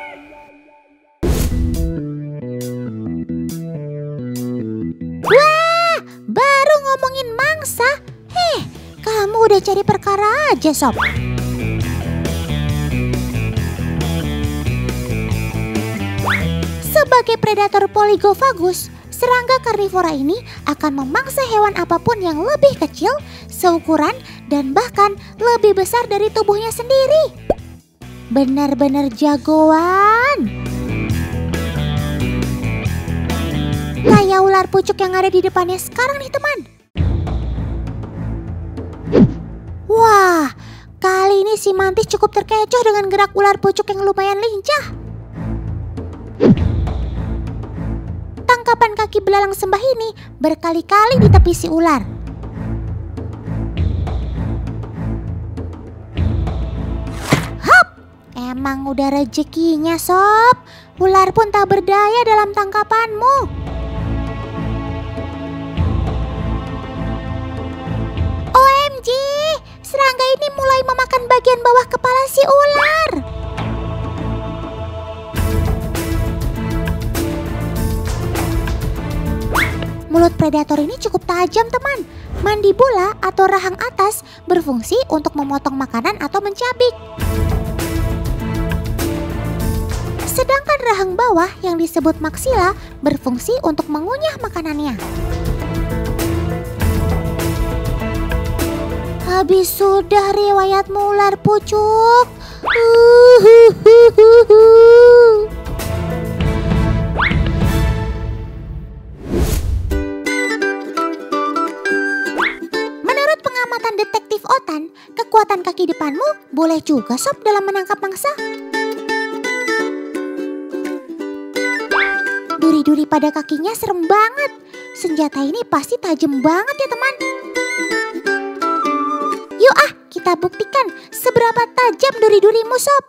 Wah, baru ngomongin mangsa. Kamu udah cari perkara aja, Sob. Sebagai predator Polygofagus, serangga karnivora ini akan memangsa hewan apapun yang lebih kecil, seukuran, dan bahkan lebih besar dari tubuhnya sendiri. Benar-benar jagoan. Kayak ular pucuk yang ada di depannya sekarang nih, teman. Wah, kali ini si mantis cukup terkecoh dengan gerak ular pucuk yang lumayan lincah. Tangkapan kaki belalang sembah ini berkali-kali ditepisi ular. Hap! Emang udah rezekinya, Sob. Ular pun tak berdaya dalam tangkapanmu. OMG! Serangga ini mulai memakan bagian bawah kepala si ular. Mulut predator ini cukup tajam, teman. Mandibula atau rahang atas berfungsi untuk memotong makanan atau mencabik. Sedangkan rahang bawah yang disebut maksila berfungsi untuk mengunyah makanannya. Habis sudah riwayatmu, ular pucuk. Menurut pengamatan detektif Otan, kekuatan kaki depanmu boleh juga, Sob, dalam menangkap mangsa. Duri-duri pada kakinya serem banget. Senjata ini pasti tajam banget ya, teman. Yuk kita buktikan seberapa tajam duri-durimu, Sob.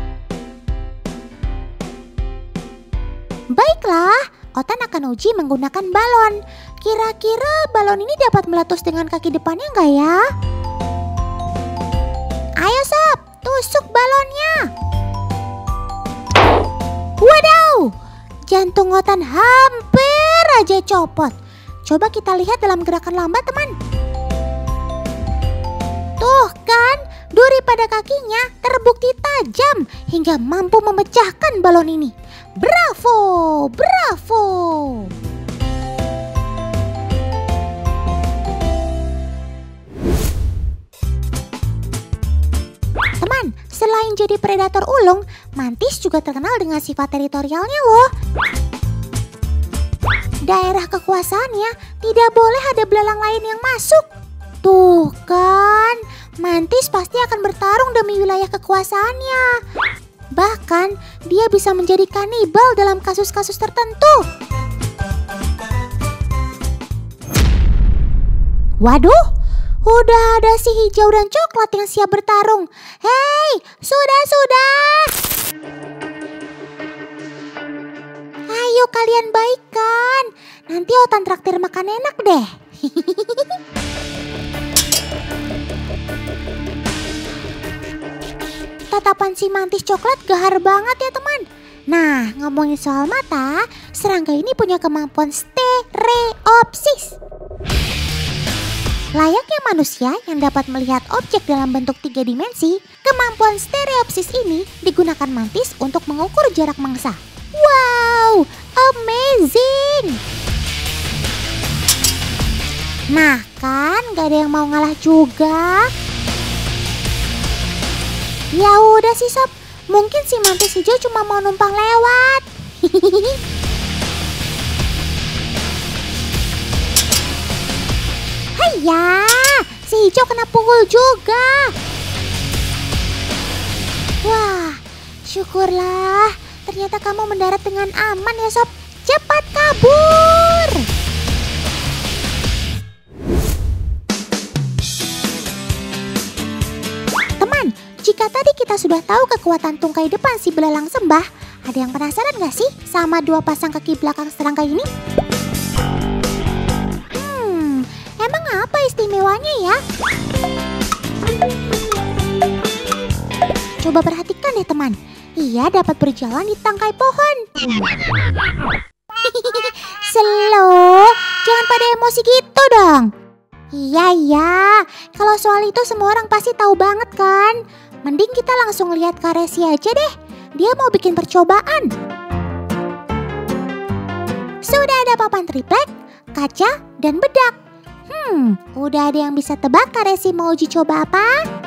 Baiklah, Otan akan uji menggunakan balon. Kira-kira balon ini dapat meletus dengan kaki depannya nggak ya? Ayo, Sob, tusuk balonnya. Wadaw, jantung Otan hampir aja copot. Coba kita lihat dalam gerakan lambat, teman. Tuh kan, duri pada kakinya terbukti tajam hingga mampu memecahkan balon ini. Bravo, bravo. Teman, selain jadi predator ulung, mantis juga terkenal dengan sifat teritorialnya loh. Daerah kekuasaannya tidak boleh ada belalang lain yang masuk. Tuh kan, mantis pasti akan bertarung demi wilayah kekuasaannya. Bahkan, dia bisa menjadi kanibal dalam kasus-kasus tertentu. Waduh, udah ada si hijau dan coklat yang siap bertarung. Hei, sudah. Ayo kalian baikan. Nanti Otan traktir makan enak deh. Tatapan si mantis coklat gahar banget ya, teman. Nah, ngomongin soal mata, serangga ini punya kemampuan stereopsis. Layaknya manusia yang dapat melihat objek dalam bentuk 3 dimensi, kemampuan stereopsis ini digunakan mantis untuk mengukur jarak mangsa. Wow, amazing! Nah kan, gak ada yang mau ngalah juga. Ya udah sih, Sob, mungkin si mantis hijau cuma mau numpang lewat. Haiya, si hijau kena pukul juga. Wah, syukurlah, ternyata kamu mendarat dengan aman ya, Sob. Cepat kabur. Teman, jika tadi kita sudah tahu kekuatan tungkai depan si belalang sembah, ada yang penasaran gak sih sama 2 pasang kaki belakang serangga ini? Emang apa istimewanya ya? Coba perhatikan deh, teman. ia dapat berjalan di tangkai pohon. Slow, jangan pada emosi gitu dong. Iya, kalau soal itu semua orang pasti tahu banget kan. Mending kita langsung lihat Kak Resi aja deh. Dia mau bikin percobaan. Sudah ada papan triplek, kaca, dan bedak. Udah ada yang bisa tebak Kak Resi mau uji coba apa?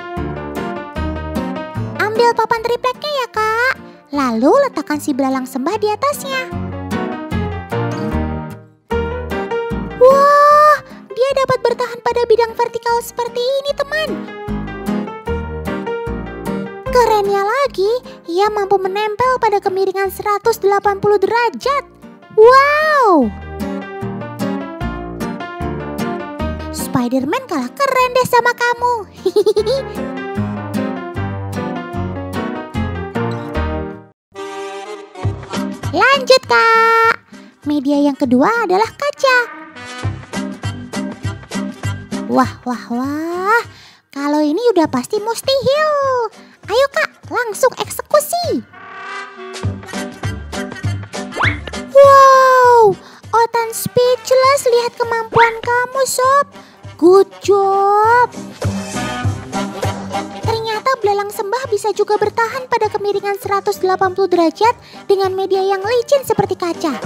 Ambil papan tripleknya ya Kak. Lalu letakkan si belalang sembah di atasnya. Wah, dia dapat bertahan pada bidang vertikal seperti ini teman. Kerennya lagi, ia mampu menempel pada kemiringan 180 derajat. Wow! Spider-Man kalah keren deh sama kamu. Lanjut Kak. Media yang kedua adalah kaca. Wah. Kalau ini udah pasti mustahil. Ayo Kak, langsung eksekusi. Wow, Otan speechless lihat kemampuan kamu sob. Good job. Ternyata belalang sembah bisa juga bertahan pada kemiringan 180 derajat dengan media yang licin seperti kaca.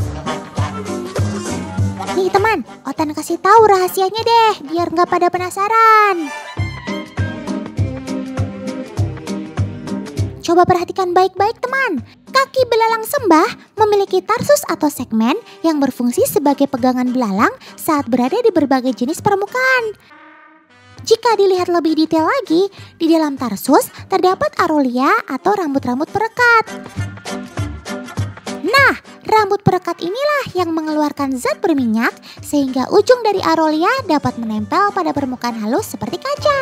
Nih teman, Otan kasih tahu rahasianya deh, biar nggak pada penasaran. Coba perhatikan baik-baik teman. Kaki belalang sembah memiliki tarsus atau segmen yang berfungsi sebagai pegangan belalang saat berada di berbagai jenis permukaan. Jika dilihat lebih detail lagi, di dalam tarsus terdapat arolia atau rambut-rambut perekat. Nah, rambut perekat inilah yang mengeluarkan zat berminyak sehingga ujung dari arolia dapat menempel pada permukaan halus seperti kaca.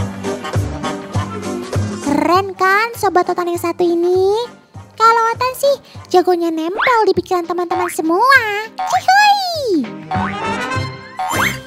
Keren kan Sobat Otan yang satu ini? Kalau Otan sih jagonya nempel di pikiran teman-teman semua. Cihuy!